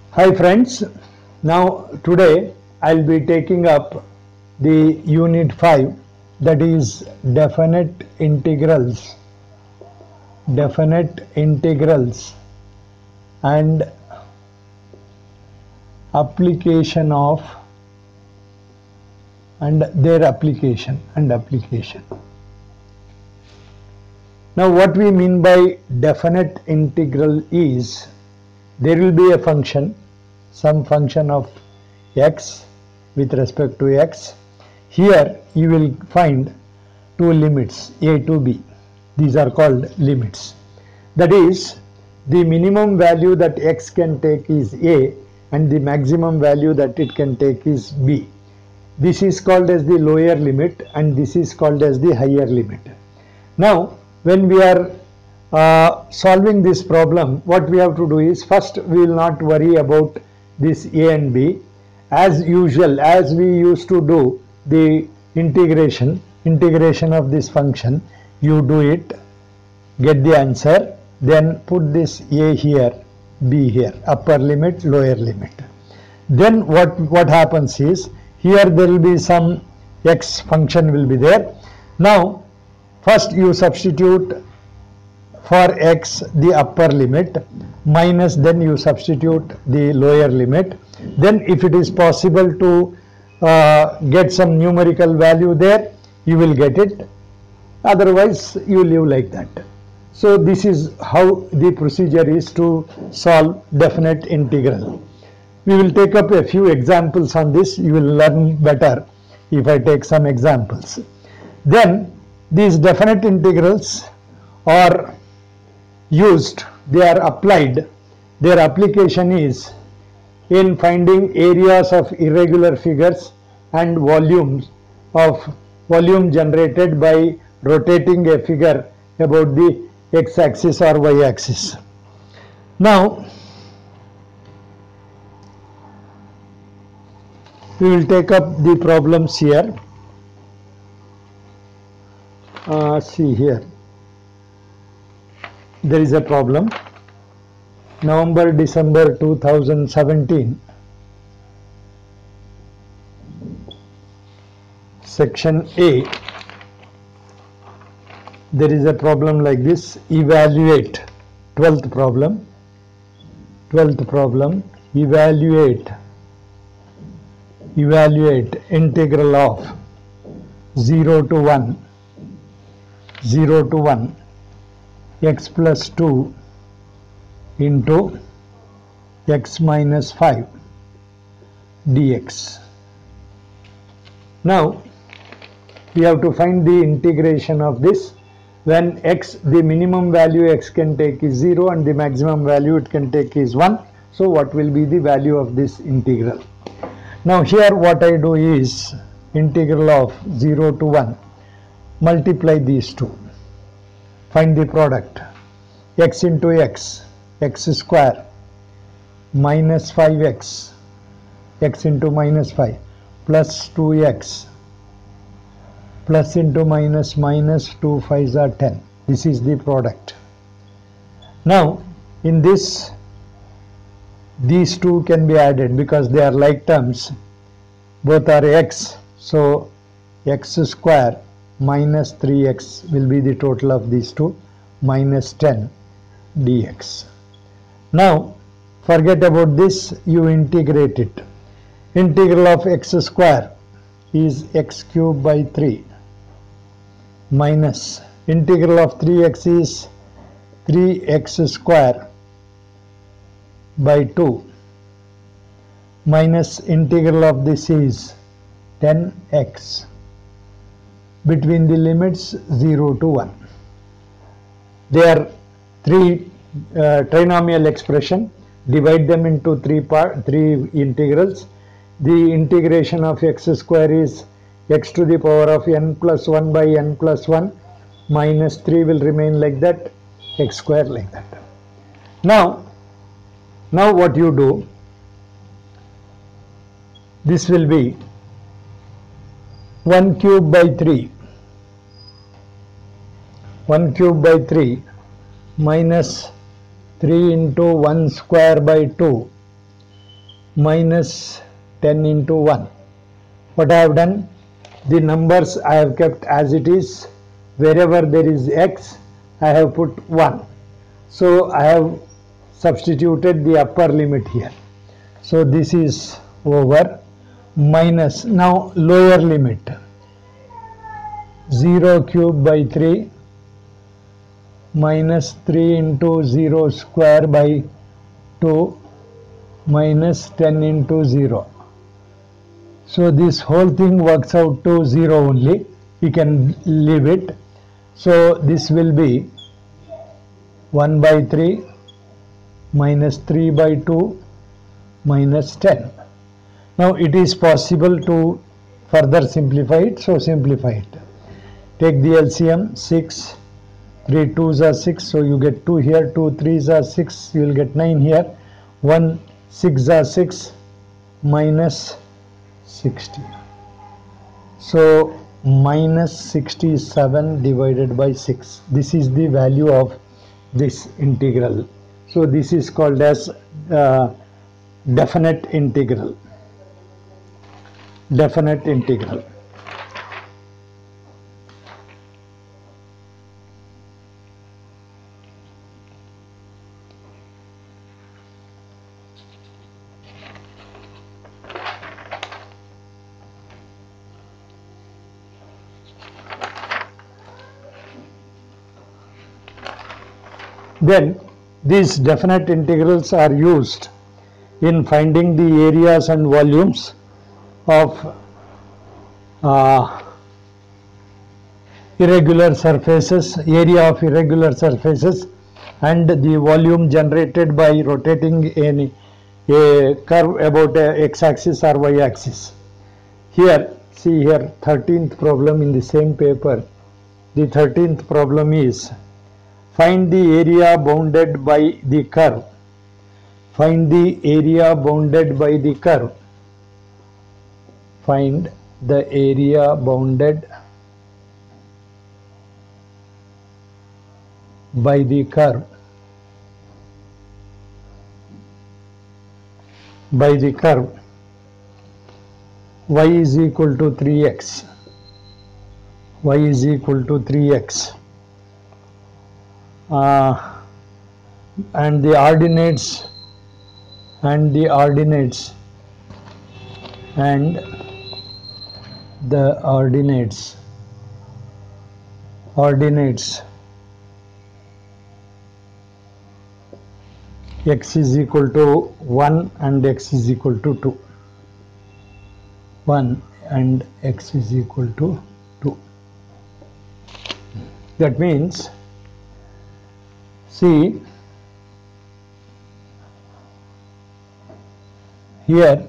Hi friends, now today I'll be taking up the unit 5, that is definite integrals and application of and their application. Now what we mean by definite integral is there will be a function, some function of x with respect to x. Here you will find two limits, a to b. These are called limits. That is, the minimum value that x can take is a and the maximum value that it can take is b. This is called as the lower limit and this is called as the higher limit. Now when we are solving this problem, what we have to do is, first we will not worry about this a and b. As usual, as we used to do the integration of this function, you do it, get the answer, then put this a here, b here, upper limit, lower limit. Then what happens is, here there will be some x function will be there. Now first you substitute for x the upper limit minus, then you substitute the lower limit. Then if it is possible to get some numerical value there, you will get it, otherwise you leave like that. So this is how the procedure is to solve definite integral. We will take up a few examples on this. You will learn better if I take some examples. Then these definite integrals are used, they are applied, their application is in finding areas of irregular figures and volume generated by rotating a figure about the x-axis or y-axis. Now we will take up the problems here. See here, there is a problem. November-December 2017, section A, there is a problem like this. Evaluate, 12th problem, evaluate integral of 0 to 1 x plus 2 into x minus 5 dx. Now we have to find the integration of this when x, the minimum value x can take is 0 and the maximum value it can take is 1. So what will be the value of this integral? Now here what I do is, integral of 0 to 1, multiply these two, find the product, x into x, x square, minus 5x, x into minus 5, plus 2x, plus into minus, minus 2 5s are 10. This is the product. Now in this, these two can be added because they are like terms, both are x, so x square minus 3x will be the total of these two, minus 10 dx. Now forget about this, you integrate it. Integral of x square is x cube by 3 minus integral of 3x is 3x square by 2 minus integral of this is 10x between the limits 0 to 1. They are three trinomial expression. Divide them into three integrals. The integration of x square is x to the power of n plus 1 by n plus 1, minus 3 will remain like that, x square like that. Now what you do, this will be 1 cube by 3 minus 3 into 1 square by 2 minus 10 into 1. What I have done, the numbers I have kept as it is. Wherever there is x, I have put 1. So I have substituted the upper limit here. So this is over minus, now lower limit, 0 cube by 3 minus 3 into 0 square by 2 minus 10 into 0. So this whole thing works out to 0 only. We can leave it. So this will be 1 by 3 minus 3 by 2 minus 10. Now it is possible to further simplify it. So simplify it. Take the LCM, 6. 3 2s are 6, so you get 2 here, 2 3s are 6, you will get 9 here, 1 6 are 6 minus 60. So minus 67 divided by 6. This is the value of this integral. So this is called as definite integral. Definite integral. Then these definite integrals are used in finding the areas and volumes of irregular surfaces, area of irregular surfaces, and the volume generated by rotating a curve about a x-axis or y-axis. Here, see here, 13th problem in the same paper. The 13th problem is, find the area bounded by the curve. Find the area bounded by the curve. Find the area bounded by the curve. By the curve. Y is equal to 3x. Y is equal to 3x. And the ordinates and the ordinates x is equal to 1 and x is equal to 2. 1 and x is equal to 2. That means, see here,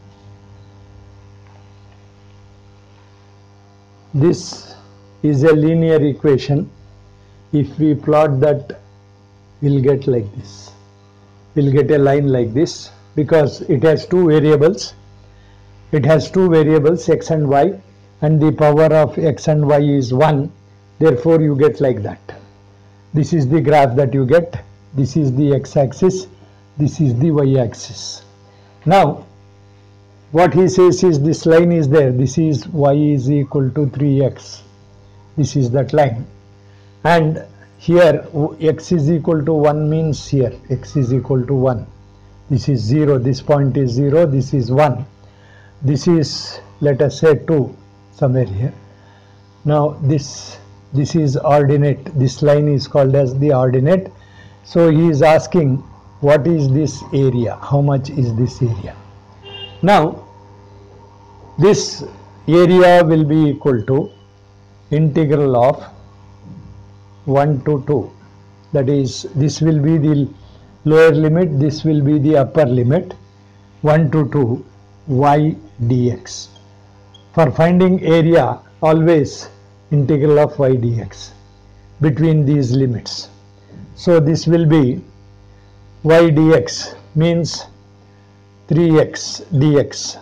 this is a linear equation. If we plot that, we'll get like this. We'll get a line like this because it has two variables. It has two variables, x and y, and the power of x and y is 1. Therefore, you get like that. This is the graph that you get. This is the x-axis. This is the y-axis. Now, what he says is this line is there. This is y is equal to 3x. This is that line. And here x is equal to 1 means here x is equal to 1. This is 0. This point is 0. This is 1. This is, let us say, 2 somewhere here. Now this is ordinate. This line is called as the ordinate. So he is asking, what is this area? How much is this area? Now this area will be equal to integral of 1 to 2. That is, this will be the lower limit, this will be the upper limit, 1 to 2 y dx. For finding area, always integral of y dx between these limits. So this will be y dx means 3x dx,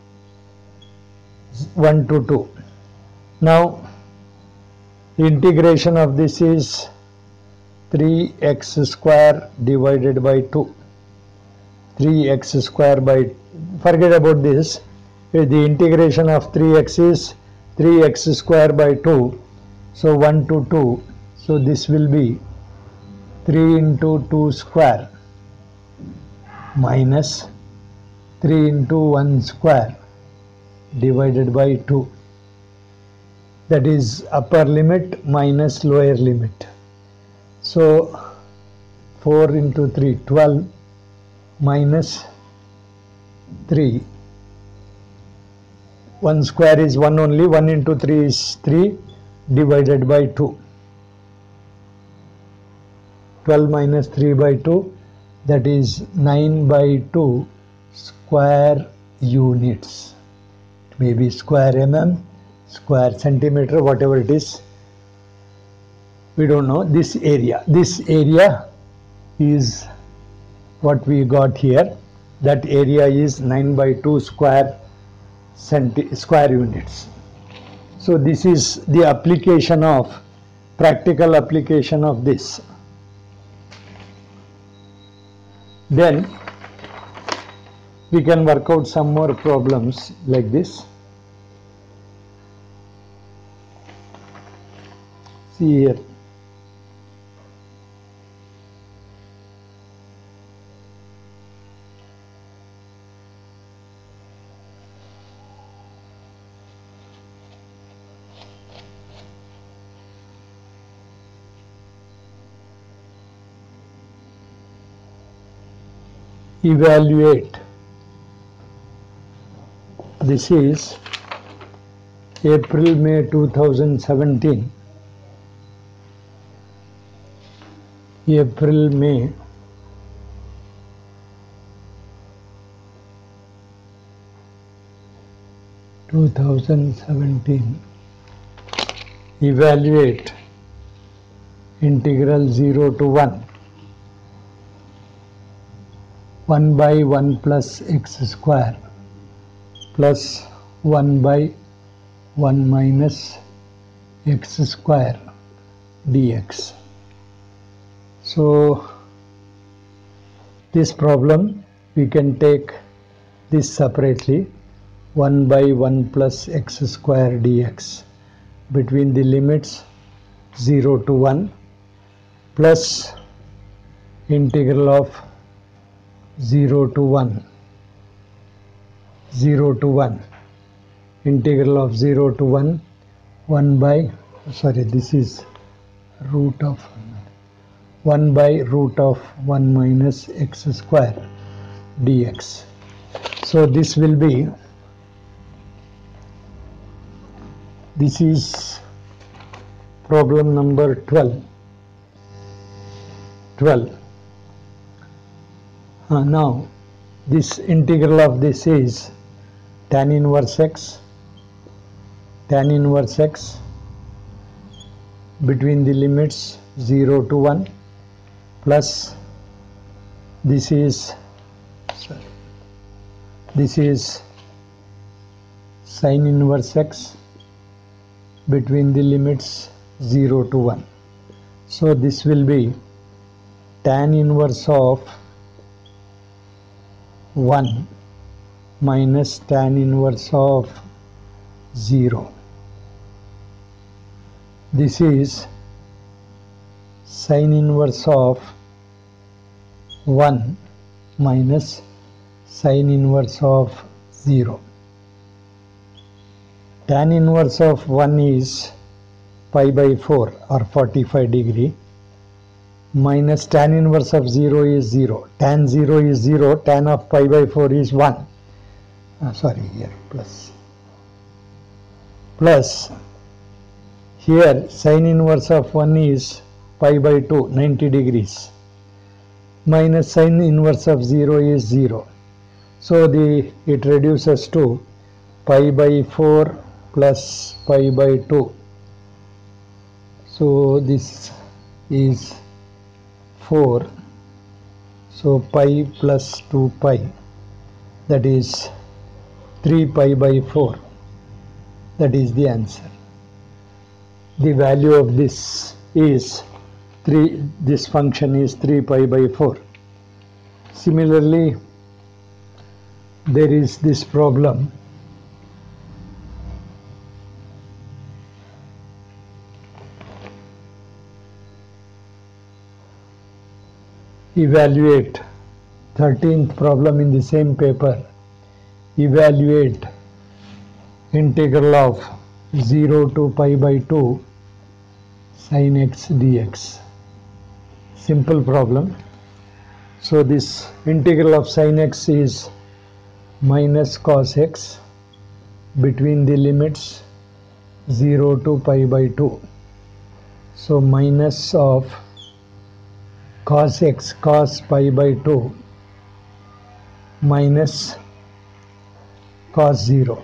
1 to 2. Now the integration of this is 3x square divided by 2. 3x square by forget about this. The integration of 3x is 3x square by 2. So 1 to 2. So this will be 3 into 2 square minus 3 into 1 square divided by 2. That is upper limit minus lower limit. So 4 into 3, 12 minus 3. 1 square is 1 only, 1 into 3 is 3 divided by 2. 12 minus 3 by 2, that is 9 by 2 square units. It may be square mm, square centimeter, whatever it is. We don't know. This area is what we got here. That area is 9 by 2 square units. So this is the application of, practical application of this. Then we can work out some more problems like this. See here. Evaluate. This is April-May 2017. April-May 2017. Evaluate integral 0 to 1. 1 by 1 plus x square plus 1 by 1 minus x square dx. So this problem we can take this separately. 1 by 1 plus x square dx between the limits 0 to 1 plus integral of 0 to 1, 0 to 1, integral of 0 to 1, 1 by, sorry, this is root of 1 by root of 1 minus x square dx. So this will be, this is problem number 12. Now this integral of this is tan inverse x between the limits 0 to 1 plus this is sin inverse x between the limits 0 to 1. So this will be tan inverse of 1 minus tan inverse of 0. This is sin inverse of 1 minus sin inverse of 0. Tan inverse of 1 is pi by 4 or 45 degree. Minus tan inverse of 0 is 0. Tan 0 is 0. Tan of pi by 4 is 1. Plus here sin inverse of 1 is pi by 2, 90 degrees. Minus sin inverse of 0 is 0. So it reduces to pi by 4 plus pi by 2. So this is 4, so pi plus 2 pi, that is 3 pi by 4. That is the answer. The value of this is 3, this function is 3 pi by 4. Similarly, there is this problem. Evaluate 13th problem in the same paper. Evaluate integral of 0 to pi by 2 sin x dx. Simple problem. So this integral of sin x is minus cos x between the limits 0 to pi by 2. So minus of cos x cos pi by 2 minus cos 0.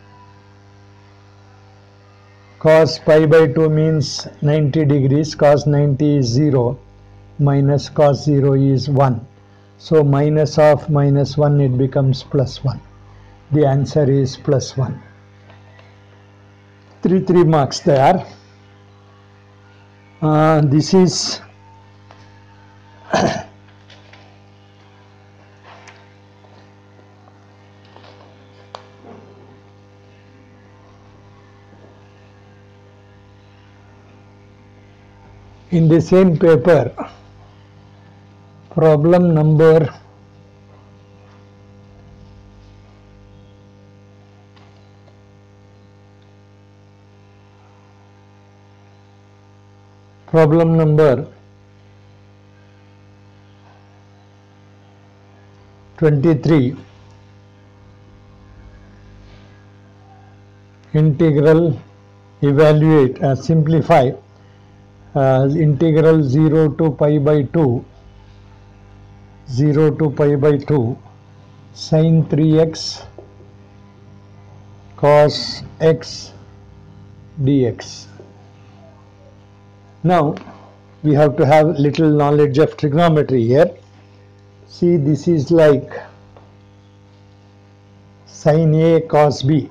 Cos pi by 2 means 90 degrees, cos 90 is 0, minus cos 0 is 1. So minus of minus 1, it becomes plus 1. The answer is plus 1. 3 marks there. This is in the same paper, problem number 23. Integral evaluate simplify integral 0 to pi by 2 sin 3x cos x dx. Now we have to have little knowledge of trigonometry here. See, this is like sin A cos B.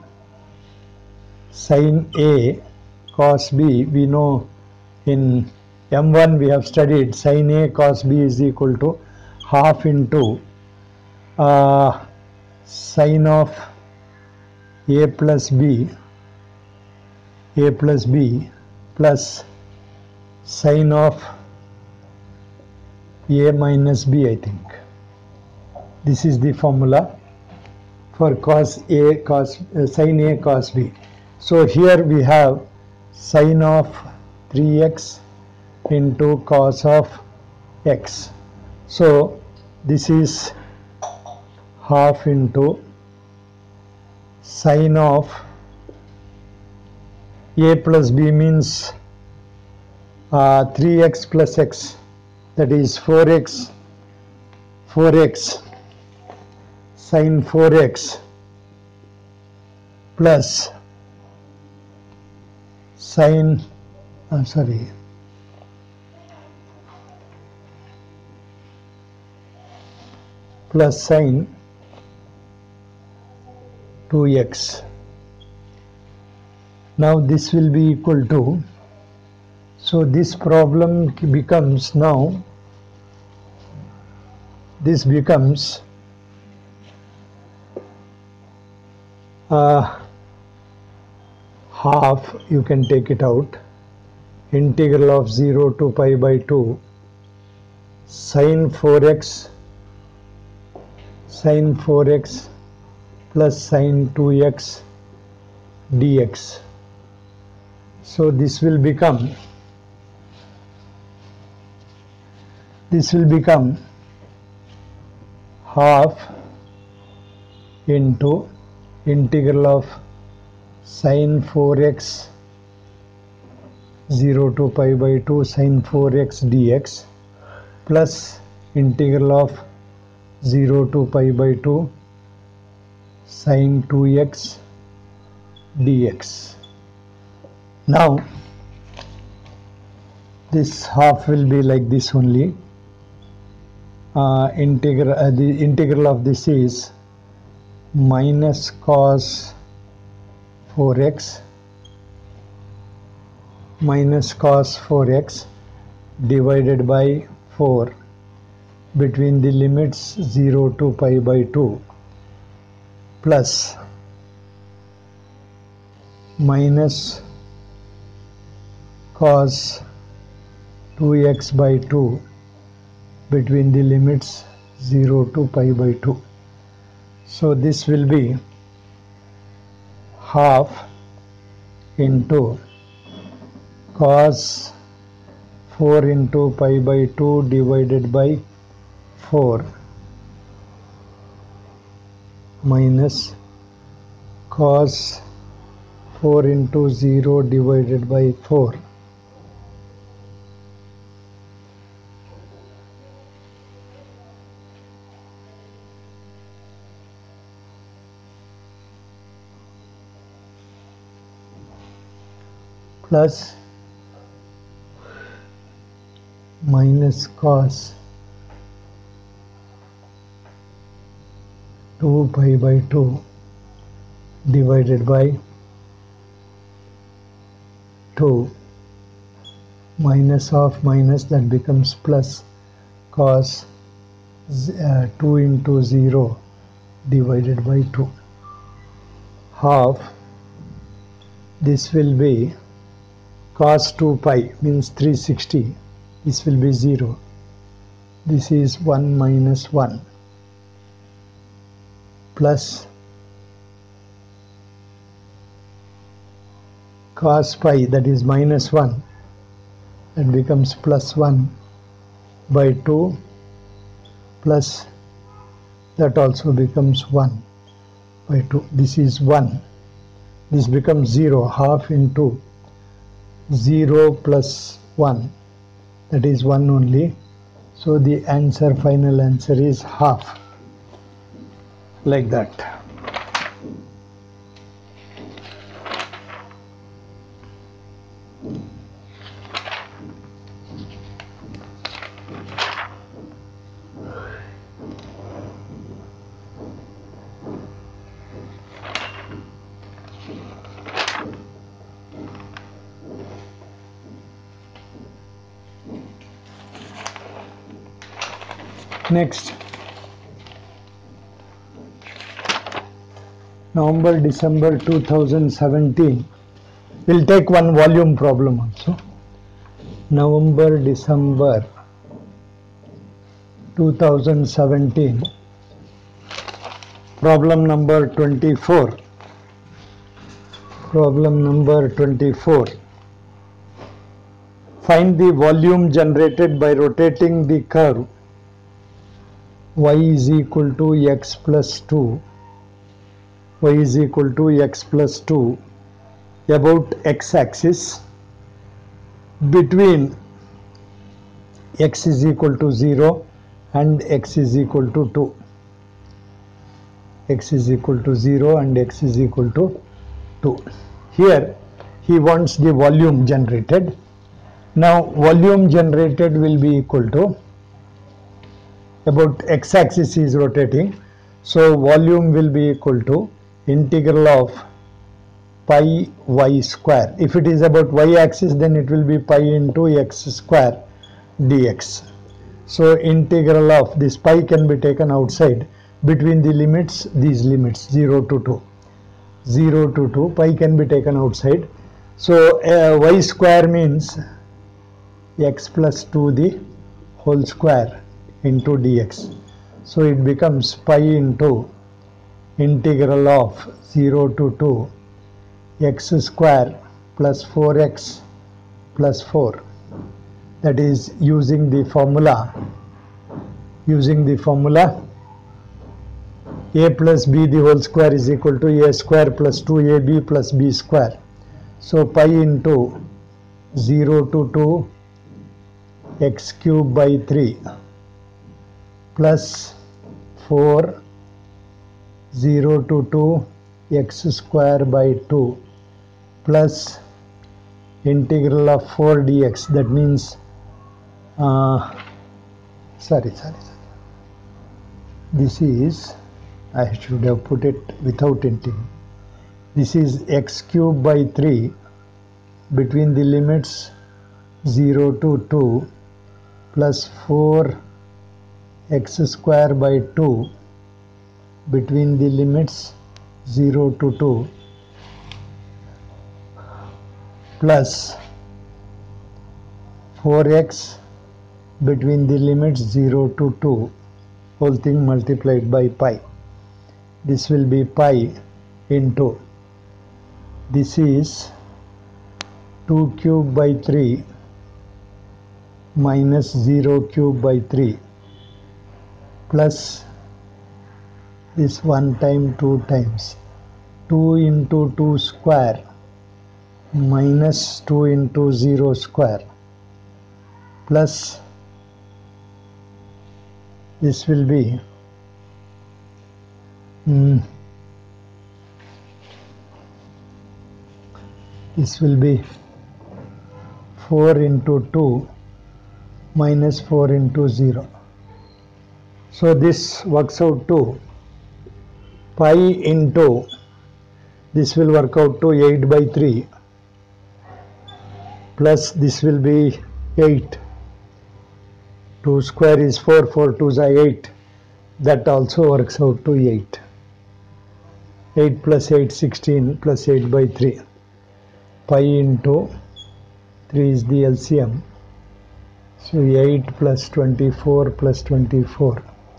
Sin A cos B, we know in M1 we have studied sin A cos B is equal to half into sin of A plus B plus sin of A minus B, I think. This is the formula for sin A cos B. So here we have sin of 3x into cos of x. So this is half into sin of A plus B means 3x plus x, that is 4x sin 4x plus sin plus sin 2x. Now this will be equal to, so this problem becomes now, this becomes half, you can take it out, integral of 0 to pi by 2 sin 4x plus sin 2x dx. So this will become half into integral of sin 4x 0 to pi by 2 sin 4x dx plus integral of 0 to pi by 2 sin 2x dx. Now this half will be like this only. The integral of this is minus cos 4x divided by 4 between the limits 0 to pi by 2 plus minus cos 2x by 2 between the limits 0 to pi by 2. So this will be half into cos 4 into pi by 2 divided by 4 minus cos 4 into 0 divided by 4 plus minus cos 2 pi by 2 divided by 2 minus of minus, that becomes plus cos 2 into 0 divided by 2 half. This will be cos 2 pi means 360. This will be 0. This is 1 minus 1 plus cos pi, that is minus 1, that becomes plus 1 by 2 plus that also becomes 1 by 2. This is 1. This becomes 0. Half into 0 plus 1, that is 1 only. So the answer, final answer is half, like that. Next, November, December 2017. We'll take one volume problem also. November, December 2017. Problem number 24. Problem number 24. Find the volume generated by rotating the curve y is equal to x plus 2, y is equal to x plus 2 about x-axis between x is equal to 0 and x is equal to 2. X is equal to 0 and x is equal to 2. Here he wants the volume generated. Now volume generated will be equal to, about x-axis is rotating, so volume will be equal to integral of pi y square. If it is about y-axis, then it will be pi into x square dx. So integral of this pi can be taken outside between the limits, these limits 0 to 2. 0 to 2, pi can be taken outside. So y square means x plus 2 the whole square into dx. So it becomes pi into integral of 0 to 2 x square plus 4x plus 4. That is using the formula a plus b the whole square is equal to a square plus 2ab plus b square. So pi into 0 to 2 x cube by 3 plus 4 0 to 2 x square by 2 plus integral of 4 dx. That means this is, I should have put it without integral. This is x cube by 3 between the limits 0 to 2 plus 4 x square by 2 between the limits 0 to 2 plus 4x between the limits 0 to 2 whole thing multiplied by pi. This will be pi into, this is 2 cube by 3 minus 0 cube by 3 plus this 1 time 2 times 2 into 2 square minus 2 into 0 square plus this will be this will be 4 into 2 minus 4 into 0. So this works out to pi into, this will work out to 8 by 3 plus this will be 8. 2 square is 4, 4 2s are 8. That also works out to 8. 8 plus 8, 16 plus 8 by 3. Pi into 3 is the LCM. So 8 plus 24 plus 24.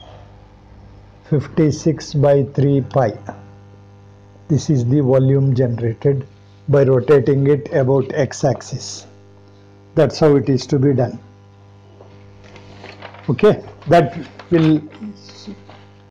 56 by 3 pi. This is the volume generated by rotating it about x-axis. That's how it is to be done. Okay, that will